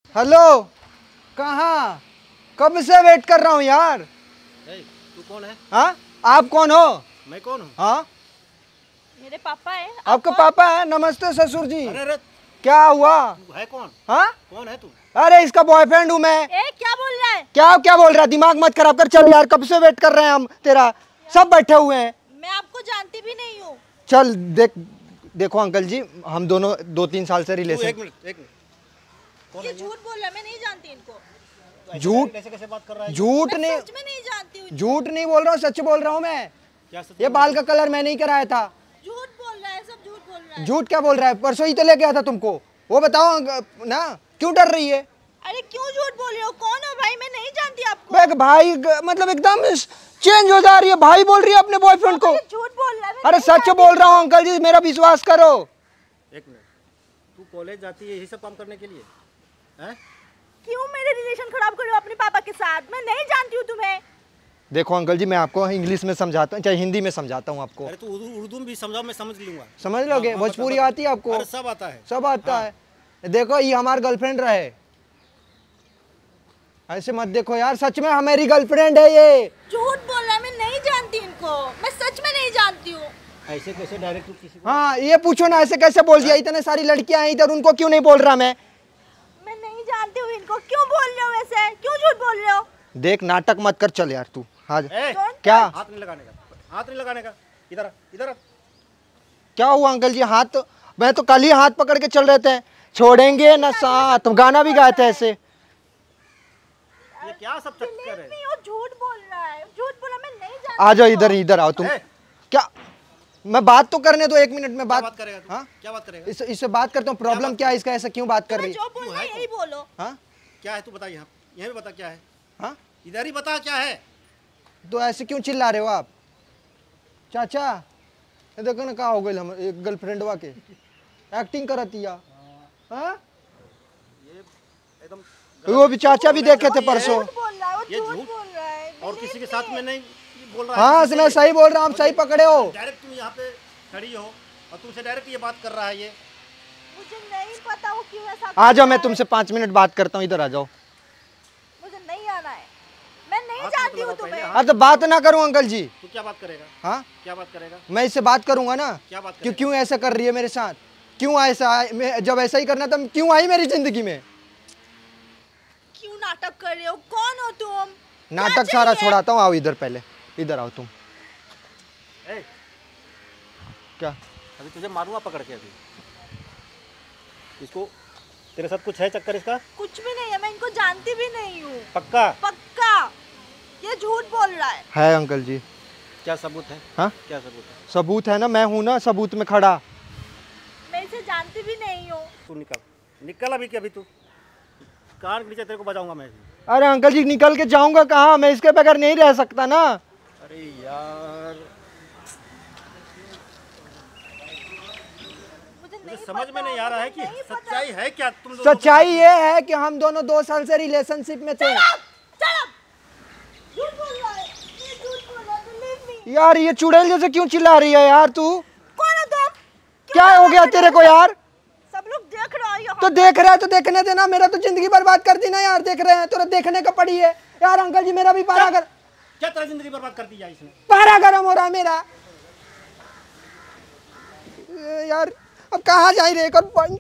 Hello, कहाँ? कब से वेट कर रहा हूँ यार। तू कौन है? हाँ, आप कौन हो? मैं कौन हूँ? हाँ, मेरे पापा है। आपका पापा है? नमस्ते ससुर जी। अरे क्या हुआ? तू है कौन? हाँ, कौन है तू? अरे इसका बॉयफ्रेंड हूँ मैं। क्या बोल रहा है? क्या क्या बोल रहा है? दिमाग मत खराब कर। चल यार, कब से वेट कर रहे हैं हम तेरा। सब बैठे हुए हैं। मैं आपको जानती भी नहीं हूँ। चल देखो अंकल जी, हम दोनों 2-3 साल से रिलेशन। एक मिनट ये झूठ बोल रहा है, मैं नहीं जानती इनको। झूठ कैसे बात कर रहा है? झूठ मैं नहीं, सच में नहीं जानती हूँ। झूठ नहीं बोल रहा हूँ, सच बोल रहा हूँ मैं। क्या सच? ये बाल का कलर मैं नहीं कराया था। झूठ बोल रहा है, सब झूठ बोल रहा है। झूठ क्या बोल रहा है? परसों ही तो लेके आया था तुमको। वो बताओ ना, क्यों डर रही है? अरे क्यों झूठ बोल रहे हो? कौन हो भाई? मैं नहीं जानती आपको। बे भाई मतलब एकदम चेंज हो जा रही है। भाई बोल रही है अपने बॉयफ्रेंड को। झूठ बोल रहा है। मैं अरे नहीं सच जानती। बोल रहा हूँ अंकल जी, मेरा विश्वास करो। एक मिनट, तू कॉलेज जाती है यही सब काम करने के लिए? हैं? क्यों मेरे रिलेशन खराब कर रहे हो अपने पापा के साथ? मैं नहीं जानती हूँ तुम्हें। देखो अंकल जी, मैं आपको इंग्लिश में समझाता हूँ, चाहे हिंदी में समझाता हूँ आपको। अरे तू उर्दू में भी समझाओ, मैं समझ लूंगा। समझ लोगे? हाँ, भोजपुरी बता। आती है आपको? अरे सब आता है। सब आता है। देखो ये हमारी गर्लफ्रेंड रहे। ऐसे मत देखो यार, सच में हमारी गर्लफ्रेंड है ये। झूठ बोल रहा है, मैं नहीं जानती इनको। मैं सच में नहीं जानती हूँ। ऐसे कैसे डायरेक्ट तू किसी को? हाँ, ये पूछो ना, ऐसे कैसे बोल दिया? इतने सारी लड़कियां हैं इधर, उनको क्यों नहीं बोल रहा मैं? मैं नहीं जानती हूँ इनको। क्यों बोल रहे हो वैसे? क्यों झूठ बोल रहे हो? देख, नाटक मत कर। चल यार तू। हाँ ए, क्या? हाथ नहीं लगाने का, हाथ नहीं लगाने का। इधर आ, इधर आ। क्या हुआ अंकल जी? हाथ मैं तो कल ही हाथ पकड़ के चल रहे थे। छोड़ेंगे न साथ, गाना भी गाए थे ऐसे। ये क्या सब चक्कर है? नहीं, वो झूठ बोल रहा है। झूठ बोला, मैं नहीं जानती। आ जाओ इधर, इधर आओ तुम। ए, क्या? मैं बात तो करने दो, 1 मिनट में क्या बात। बात करेगा तू? हाँ, क्या बात करेगा? इससे बात करता हूँ। प्रॉब्लम क्या है इसका? ऐसा क्यों बात कर रही है? जो बोलना है यही बोलो। हाँ क्या है तू बता। यहाँ भी बता क्या है। हाँ, इधर ही बता क्या है। तो ऐसे क्यों चिल्ला रहे हो आप? चाचा ये देखो ना, कहा हो गई हम एक गर्लफ्रेंड वा के एक्टिंग करती है। हाँ, ये एकदम वो भी चाचा भी देखे थे परसों। झूठ बोल रहा है, वो ये झूठ झूठ बोल रहा है। और किसी के साथ में नहीं बोल रहा हाँ, है। मैं सही बोल रहा हूँ, आप सही पकड़े हो। डायरेक्ट तुम यहाँ पे खड़ी हो और तुमसे डायरेक्ट ये बात कर रहा है। ये मुझे नहीं पता वो क्यों ऐसा आ कर जाओ, रहा मैं है। तुमसे 5 मिनट बात करता हूँ। इधर आ जाओ। मुझे नहीं आना है। मैं नहीं हाथ जानती तो हूँ लगाओ तुम्हें। पहले, हाँ तो बात ना करूँ अंकल जी? तू क्या बात करेगा? हाँ, क्या बात करेगा? मैं इससे बात करूंगा ना। क्या बात क्यों करेगा? क्यों ऐसा कर रही है मेरे साथ? क्यों ऐसा? जब ऐसा ही करना था, क्यों आई मेरी जिंदगी में? क्यों नाटक कर रहे हो? कौन हो तुम? नाटक क्या सारा चाहिए? छोड़ाता हूँ। आओ इधर, पहले इधर आओ तुम। ए, क्या? अभी तुझे मारूंगा पकड़ के। अभी इसको, तेरे साथ कुछ है चक्कर इसका? कुछ भी नहीं है। मैं इनको जानती भी नहीं हूँ। पक्का? पक्का। ये झूठ बोल रहा है। अंकल जी। क्या सबूत है? हाँ, क्या सबूत है? सबूत है ना, मैं हूं ना सबूत में खड़ा। मैं इसे जानती भी नहीं हूँ। तू निकल, निकल अभी। अभी तू कान के नीचे तेरे को बजाऊंगा मैं। अरे अंकल जी, निकल के जाऊंगा कहाँ? मैं इसके बगैर नहीं रह सकता ना। अरे यार, मुझे समझ में नहीं आ रहा है कि सच्चाई है क्या तुम लोगों के सच्चाई साथ में? ये है कि हम दोनों 2 साल से रिलेशनशिप में थे। झूठ बोल रहा है। ये झूठ बोल रहा है। Believe me। यार ये चुड़ैल जैसे क्यों चिल्ला रही है यार तू? कौन हो तुम? क्या हो गया तेरे को यार? सब लोग देख रहे हो यहाँ। तो देख रहा है तो देखने देना। मेरा तो जिंदगी बर्बाद कर दी ना यार। देख रहे हैं तो देखने का पड़ी है यार। अंकल जी मेरा भी क्या तेरा जिंदगी बर्बाद कर दी है इसने? पारा गर्म हो रहा है मेरा यार। अब कहाँ जा रहे?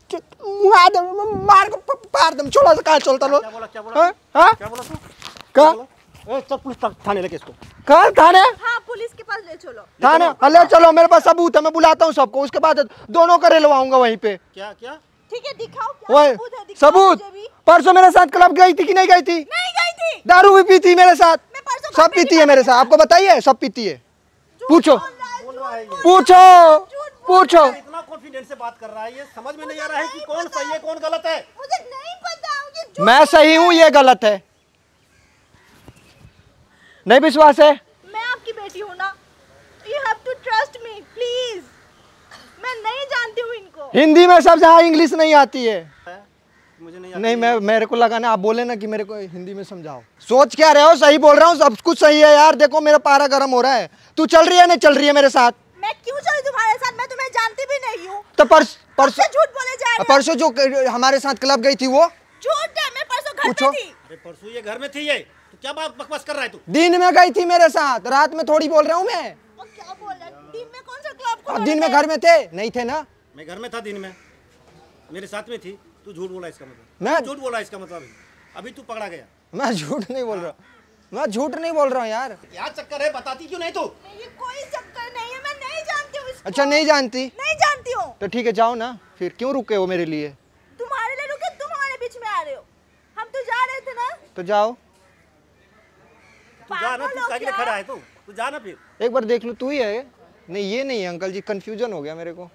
मार को पार दम छोड़ा से कहाँ चलता लो? क्या बोला? क्या बोला? हाँ हाँ, क्या बोला तू? कहाँ ए, चल पुलिस थाने लेके इसको। कहाँ थाने? हाँ, पुलिस के पास ले चलो। थाने ले चलो, मेरे पास सबूत है। मैं बुलाता हूँ सबको, उसके बाद दोनों का रेलवाऊंगा वहीं पे। क्या क्या? ठीक है, दिखाओ क्या वही सबूत है। दिखाओ सबूत। मुझे भी। परसों मेरे साथ क्लब गई थी कि नहीं गई थी? नहीं गई थी। दारू भी पी थी मेरे साथ। मैं परसों घर सब पे पीती नहीं है मेरे साथ। आपको बताइए, सब पीती है। झूठ पूछो बोल रहा है, बोल रहा है ये। पूछो पूछो। इतना कॉन्फिडेंस से बात कर रहा है, ये समझ में नहीं आ रहा है कि कौन सही है कौन गलत है। मुझे नहीं पता। ये झूठ मैं सही हूँ, ये गलत है। नहीं विश्वास है? मैं आपकी बेटी हूँ ना। You have to trust me please. मैं नहीं जानती हूँ इनको। हिंदी में सब जहाँ, इंग्लिश नहीं आती है। मुझे नहीं नहीं, मेरे को लगा ना आप बोले ना कि मेरे को हिंदी में समझाओ। सोच क्या रहे हो? सही बोल रहा हूँ, सब कुछ सही है यार। देखो मेरा पारा गर्म हो रहा है। तू चल रही है नहीं चल रही है मेरे साथ? मैं क्यों चली तुम्हारे साथ? मैं तुम्हें जानती भी नहीं हूँ। तो परसों झूठ बोले जा रहे हो। परसों जो हमारे साथ क्लब गई थी वो झूठ है। मैं घर पूछो। पे थी। अरे परसों ये घर में थी ये, तो क्या बात बकवास कर रहा है तू? दिन में गई थी मेरे साथ, रात में थोड़ी बोल रहा हूँ मैं। और क्या बोल रहा है? दिन में कौन सा क्लब को अब दिन में घर में थे नहीं थे ना? मैं घर में था दिन में, मेरे साथ में थी। तू झूठ बोला इसका मतलब? मैं झूठ बोला इसका मतलब? अभी तू पकड़ा गया। मैं झूठ नहीं बोल रहा, मैं झूठ नहीं बोल रहा हूँ यार। क्या चक्कर है, बताती क्यों नहीं तू? ये कोई चक्कर नहीं है, मैं नहीं जानती हूँ इसको। अच्छा नहीं जानती? नहीं जानती हूँ। तो ठीक है जाओ ना, फिर क्यों रुके हो मेरे लिए? तुम्हारे लिए रुके, तुम हमारे बीच में आ रहे हो। हम तो जा रहे थे ना। तो जाओ, तू जा ना, तू काहे के लिए खड़ा है? तू जा ना फिर। एक बार देख लो, तू ही है। नहीं ये नहीं है अंकल जी, कंफ्यूजन हो गया मेरे को।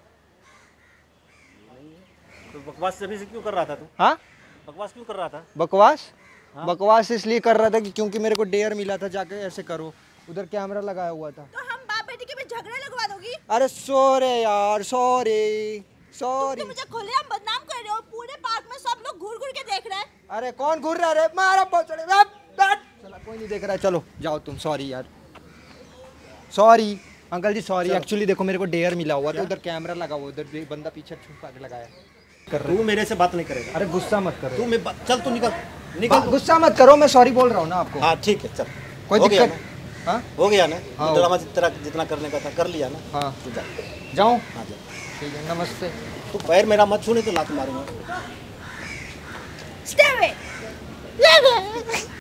तो बकवास अभी से क्यों कर रहा था तू? हाँ बकवास क्यों कर रहा था? बकवास? बकवास इसलिए कर रहा था कि क्योंकि मेरे को डेयर मिला था जाके ऐसे करो, उधर कैमरा लगाया हुआ था। तो हम बाप बेटी के बीच झगड़े लगवा दोगी? अरे सॉरी यार, सॉरी सॉरी। तुम मुझे खुलेआम बदनाम कर रहे हो, पूरे पार्क में सब लोग घूर घूर के देख रहे हैं। अरे कौन घूर रहा है? मारा पहुंचड़े चला, कोई नहीं देख रहा है, चलो जाओ तुम। सॉरी यार, sorry uncle ji, sorry. Actually देखो मेरे को डेयर मिला हुआ था, उधर कैमरा लगा हुआ, उधर एक बंदा पीछे छुपा के लगाया कर रहा है। तू मेरे से बात नहीं करेगा। अरे गुस्सा मत करो, तू चल, तू निकल निकल तू। गुस्सा मत करो, मैं सॉरी बोल रहा हूँ ना आपको। हाँ ठीक है, चल। कोई हो गया दिक्कत? ना? हाँ हो गया ना? हाँ, ड्रामा जितना करने का था कर लिया ना? हाँ तू जा। जाऊँ? हाँ जा। ठीक है, नमस्ते। तू पैर मेरा मत छूने तो लात मारूंगा। Stay away.